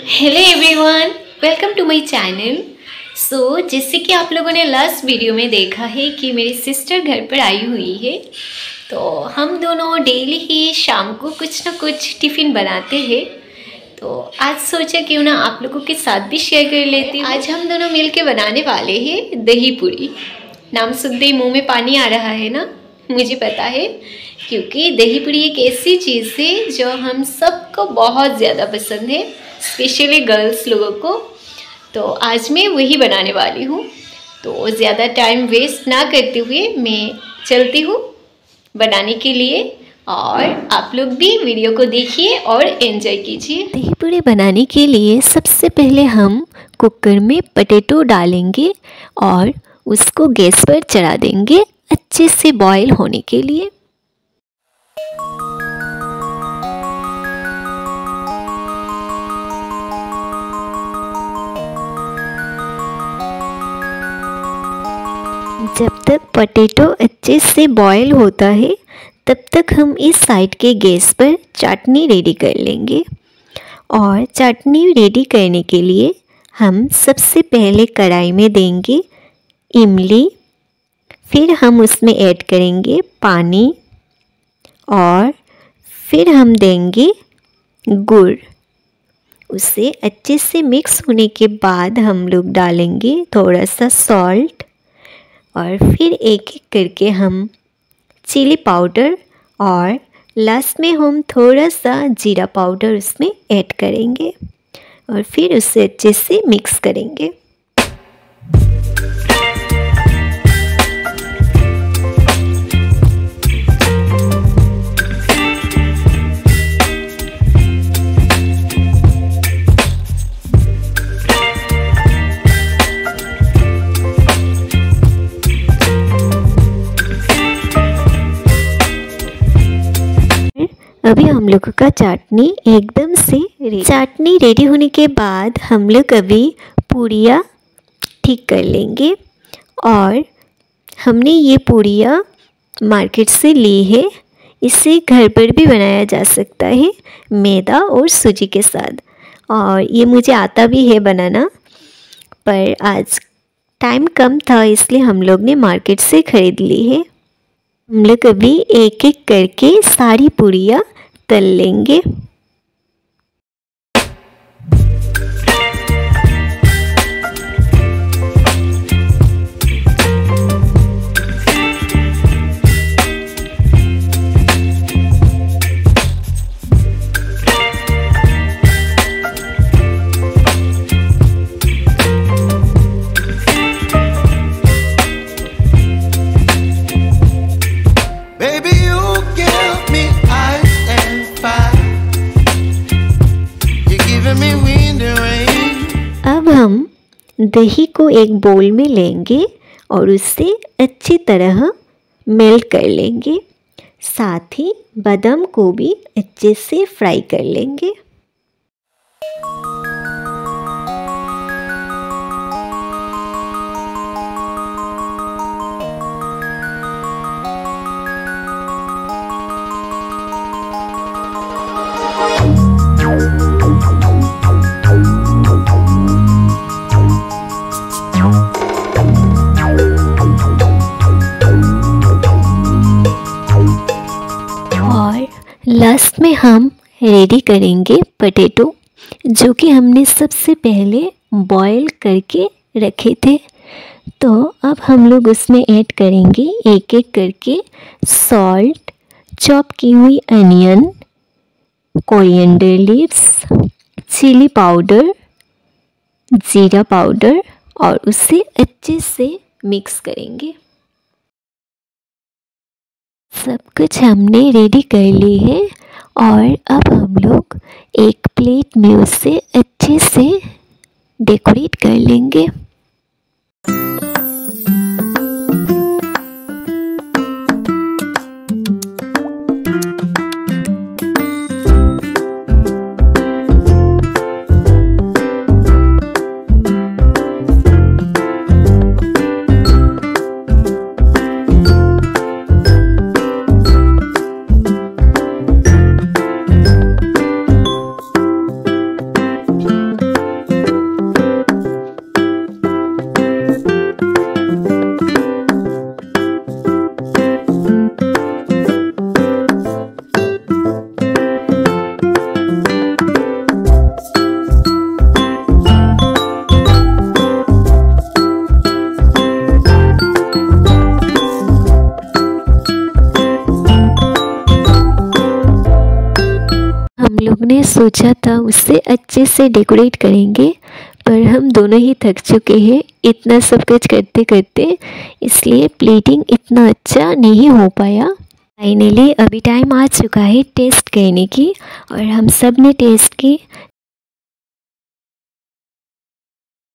Hello everyone, welcome to my channel. So जैसे कि आप लोगों ने लास्ट वीडियो में देखा है कि मेरी सिस्टर घर पर आई हुई है, तो हम दोनों डेली ही शाम को कुछ ना कुछ टिफ़िन बनाते हैं। तो आज सोचा क्यों ना आप लोगों के साथ भी शेयर कर लेती हूँ। आज हम दोनों मिलके बनाने वाले हैं दही पूरी। नाम सुनते ही मुँह में पानी आ रहा है ना, मुझे पता है, क्योंकि दही पूरी एक ऐसी चीज़ है जो हम सबको बहुत ज़्यादा पसंद है, स्पेशली गर्ल्स लोगों को। तो आज मैं वही बनाने वाली हूँ। तो ज़्यादा टाइम वेस्ट ना करते हुए मैं चलती हूँ बनाने के लिए, और आप लोग भी वीडियो को देखिए और एंजॉय कीजिए। दही पूरी बनाने के लिए सबसे पहले हम कुकर में पोटैटो डालेंगे और उसको गैस पर चढ़ा देंगे अच्छे से बॉईल होने के लिए। जब तक पोटैटो अच्छे से बॉईल होता है तब तक हम इस साइड के गैस पर चटनी रेडी कर लेंगे। और चटनी रेडी करने के लिए हम सबसे पहले कढ़ाई में देंगे इमली, फिर हम उसमें ऐड करेंगे पानी, और फिर हम देंगे गुड़। उसे अच्छे से मिक्स होने के बाद हम लोग डालेंगे थोड़ा सा सॉल्ट, और फिर एक एक करके हम चिली पाउडर और लास्ट में हम थोड़ा सा जीरा पाउडर उसमें ऐड करेंगे, और फिर उसे अच्छे से मिक्स करेंगे। अभी हम लोगों का चटनी एकदम से चटनी रेडी होने के बाद हम लोग अभी पूरियाँ ठीक कर लेंगे। और हमने ये पूरियाँ मार्केट से ली है, इसे घर पर भी बनाया जा सकता है मैदा और सूजी के साथ। और ये मुझे आता भी है बनाना, पर आज टाइम कम था इसलिए हम लोग ने मार्केट से ख़रीद ली है। हम लोग अभी एक एक करके सारी पूरियाँ तल लेंगे। अब हम दही को एक बोल में लेंगे और उससे अच्छी तरह मेल्ट कर लेंगे। साथ ही बादाम को भी अच्छे से फ्राई कर लेंगे। लास्ट में हम रेडी करेंगे पोटैटो, जो कि हमने सबसे पहले बॉईल करके रखे थे। तो अब हम लोग उसमें ऐड करेंगे एक एक करके सॉल्ट, चॉप की हुई onion, coriander leaves, chilli powder, जीरा पाउडर, और उसे अच्छे से मिक्स करेंगे। सब कुछ हमने रेडी कर ली है, और अब हम लोग एक प्लेट में उसे अच्छे से डेकोरेट कर लेंगे। ने सोचा था उससे अच्छे से डेकोरेट करेंगे, पर हम दोनों ही थक चुके हैं इतना सब कुछ करते करते, इसलिए प्लेटिंग इतना अच्छा नहीं हो पाया। फाइनली अभी टाइम आ चुका है टेस्ट करने की, और हम सब ने टेस्ट की